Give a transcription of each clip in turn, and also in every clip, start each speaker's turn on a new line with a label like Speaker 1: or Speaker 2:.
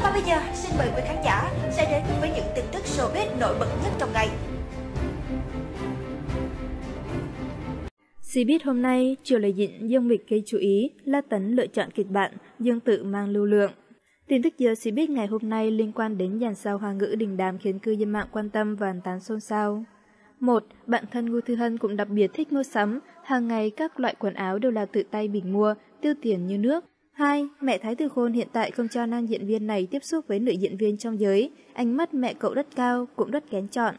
Speaker 1: Còn bây giờ, xin mời quý khán giả sẽ đến với những tin tức showbiz nổi bật nhất trong ngày.
Speaker 2: Showbiz hôm nay, chiều lời dịnh Dương Mịch gây chú ý, La Tấn lựa chọn kịch bản, Dương Tự mang lưu lượng. Tin tức giờ showbiz ngày hôm nay liên quan đến dàn sao Hoa ngữ đình đám khiến cư dân mạng quan tâm và bàn tán xôn xao. 1. Bạn thân Ngô Thư Hân cũng đặc biệt thích mua sắm, hàng ngày các loại quần áo đều là tự tay mình mua, tiêu tiền như nước. 2. Mẹ Thái Từ Khôn hiện tại không cho nam diễn viên này tiếp xúc với nữ diễn viên trong giới, ánh mắt mẹ cậu rất cao, cũng rất kén chọn.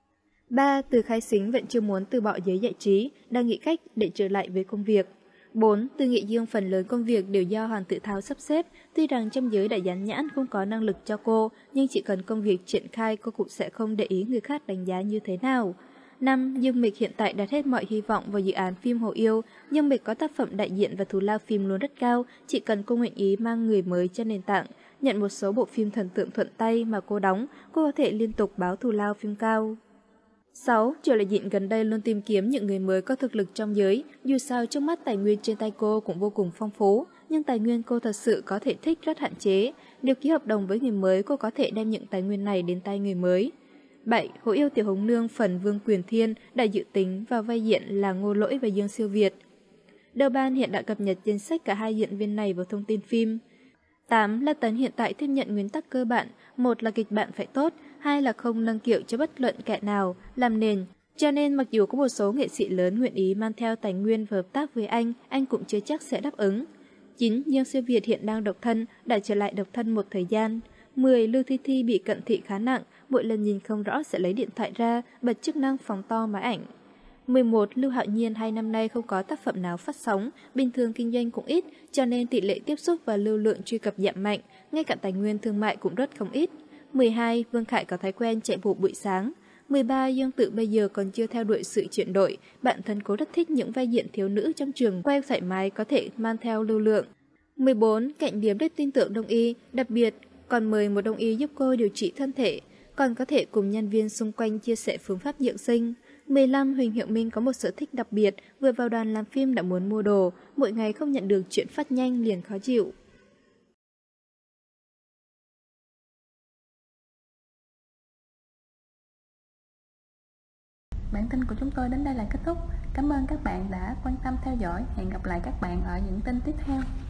Speaker 2: 3. Từ Khai Sính vẫn chưa muốn từ bỏ giới giải trí, đang nghĩ cách để trở lại với công việc. 4. Từ Nghị Dương phần lớn công việc đều do Hoàng Tự Thao sắp xếp, tuy rằng trong giới đã dán nhãn không có năng lực cho cô, nhưng chỉ cần công việc triển khai cô cũng sẽ không để ý người khác đánh giá như thế nào. 5. Dương Mịch hiện tại đặt hết mọi hy vọng vào dự án phim Hồ Yêu. Dương Mịch có tác phẩm đại diện và thù lao phim luôn rất cao, chỉ cần cô nguyện ý mang người mới cho nền tảng, nhận một số bộ phim thần tượng thuận tay mà cô đóng, cô có thể liên tục báo thù lao phim cao. 6. Triệu Lệ Dịnh gần đây luôn tìm kiếm những người mới có thực lực trong giới, dù sao trước mắt tài nguyên trên tay cô cũng vô cùng phong phú, nhưng tài nguyên cô thật sự có thể thích rất hạn chế. Nếu ký hợp đồng với người mới, cô có thể đem những tài nguyên này đến tay người mới. 7. Hồ Yêu Tiểu Hồng Nương phần Vương Quyền Thiên đã dự tính vào vai diễn là Ngô Lỗi và Dương Siêu Việt. Đầu Ban hiện đã cập nhật danh sách cả hai diễn viên này vào thông tin phim. 8. La Tấn hiện tại tiếp nhận nguyên tắc cơ bản, một là kịch bản phải tốt, hai là không nâng kiệu cho bất luận kẻ nào, làm nền. Cho nên mặc dù có một số nghệ sĩ lớn nguyện ý mang theo tài nguyên và hợp tác với anh cũng chưa chắc sẽ đáp ứng. 9. Dương Siêu Việt hiện đang độc thân, đã trở lại độc thân một thời gian. 10. Lưu Thi Thi bị cận thị khá nặng, mỗi lần nhìn không rõ sẽ lấy điện thoại ra, bật chức năng phóng to máy ảnh. 11. Lưu Hạo Nhiên 2 năm nay không có tác phẩm nào phát sóng, bình thường kinh doanh cũng ít, cho nên tỷ lệ tiếp xúc và lưu lượng truy cập giảm mạnh, ngay cả tài nguyên thương mại cũng rất không ít. 12. Vương Khải có thói quen chạy bộ buổi sáng. 13. Dương Tự bây giờ còn chưa theo đuổi sự chuyển đổi, bản thân cô rất thích những vai diễn thiếu nữ trong trường quay thoải mái có thể mang theo lưu lượng. 14. Cạnh Điếm rất tin tưởng Đông y, đặc biệt còn mời một Đông y giúp cô điều trị thân thể, còn có thể cùng nhân viên xung quanh chia sẻ phương pháp dưỡng sinh. 15. Huỳnh Hiệu Minh có một sở thích đặc biệt, vừa vào đoàn làm phim đã muốn mua đồ, mỗi ngày không nhận được chuyện phát nhanh liền khó chịu.
Speaker 3: Bản tin của chúng tôi đến đây là kết thúc. Cảm ơn các bạn đã quan tâm theo dõi. Hẹn gặp lại các bạn ở những tin tiếp theo.